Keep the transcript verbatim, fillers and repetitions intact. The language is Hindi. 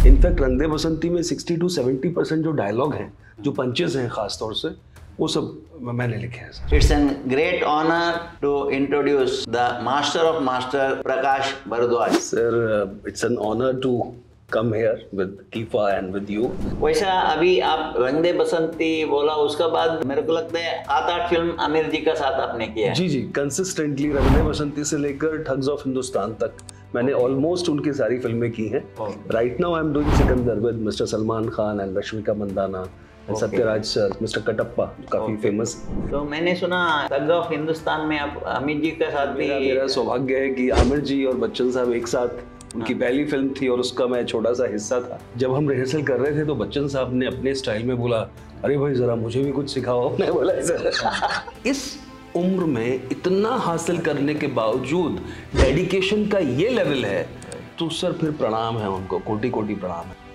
इनफैक्ट रंग दे बसंती में सिक्सटी टू सेवेंटी परसेंट जो डायलॉग हैं, जो पंचेस हैं खास तौर से, वो सब मैंने लिखे हैं sir. It's an great honour to introduce the master of master Prakash Bhardwaj. Sir it's an honour to come here with कीफा एंड विद यू। वैसा अभी आप रंग दे बसंती बोला, उसका बाद मेरे को लगता है सात आठ फिल्म आमिर जी का साथ आपने किया है। जी जी, कंसिस्टेंटली रंग दे बसंती से लेकर ठग्स ऑफ हिंदुस्तान तक मैंने ऑलमोस्ट उनकी सारी फिल्में की हैं। Right now I am doing Sikandar with mister Salman Khan and Rashmika Mandanna and Sathyaraj sir, mister Kattappa काफी फेमस। तो मैंने सुना ठग्स ऑफ हिंदुस्तान में आप आमिर जी के साथ भी। मेरा सौभाग्य है कि आमिर जी और बच्चन साहब एक साथ, उनकी पहली फिल्म थी और उसका मैं छोटा सा हिस्सा था। जब हम रिहर्सल कर रहे थे तो बच्चन साहब ने अपने स्टाइल में बोला, अरे भाई जरा मुझे भी कुछ सिखाओ। मैं बोला इस उम्र में इतना हासिल करने के बावजूद डेडिकेशन का ये लेवल है, तो सर फिर प्रणाम है उनको, कोटि कोटि प्रणाम है।